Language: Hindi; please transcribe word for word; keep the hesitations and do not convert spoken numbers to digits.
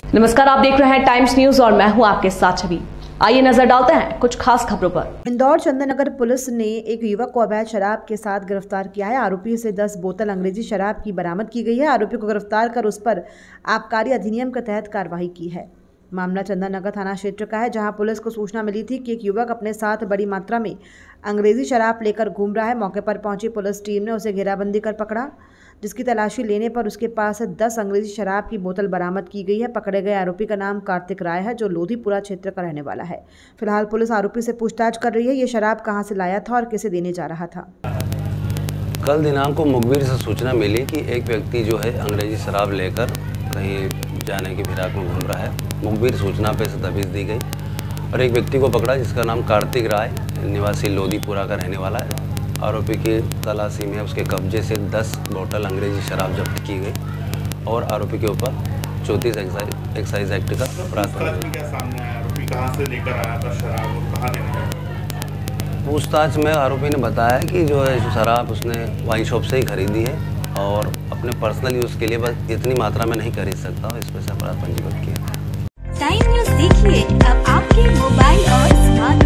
नमस्कार, आप देख रहे हैं टाइम्स न्यूज और मैं हूं आपके साथ छवि। आइए नजर डालते हैं कुछ खास खबरों पर। इंदौर चंदननगर पुलिस ने एक युवक को अवैध शराब के साथ गिरफ्तार किया है। आरोपी से दस बोतल अंग्रेजी शराब की बरामद की गई है। आरोपी को गिरफ्तार कर उस पर आबकारी अधिनियम के तहत कार्रवाई की है। मामला चंदननगर थाना क्षेत्र का है, जहां पुलिस को सूचना मिली थी कि एक युवक अपने साथ बड़ी मात्रा में अंग्रेजी शराब लेकर घूम रहा है। मौके पर पहुंची पुलिस टीम ने उसे घेराबंदी कर पकड़ा, जिसकी तलाशी लेने पर उसके पास से दस अंग्रेजी शराब की बोतल बरामद की गई है। पकड़े गए आरोपी का नाम कार्तिक राय है, जो लोधीपुरा क्षेत्र का रहने वाला है। फिलहाल पुलिस आरोपी से पूछताछ कर रही है। ये शराब कहां से लाया था और किसे देने जा रहा था। कल दिनांक को मुखबिर से सूचना मिली कि एक व्यक्ति जो है अंग्रेजी शराब लेकर कहीं जाने की फिराक में घूम रहा है। मुखबिर सूचना पे दबिश दी गई और एक व्यक्ति को पकड़ा, जिसका नाम कार्तिक राय निवासी लोधीपुरा का रहने वाला है। आरोपी की तलाशी में उसके कब्जे से दस बोतल अंग्रेजी शराब जब्त की गई और आरोपी के ऊपर चौंतीस एक्साइज एक्साइज एक्ट का अपराध है। पूछताछ में आरोपी ने बताया कि जो है शराब उसने वाइन शॉप से ही खरीदी है और अपने पर्सनल यूज़ के लिए बस इतनी मात्रा में नहीं खरीद सकता, इस पर से अपराध पंजीबद्ध किया। टाइम न्यूज़ देखिए अब आपके मोबाइल और स्मार्ट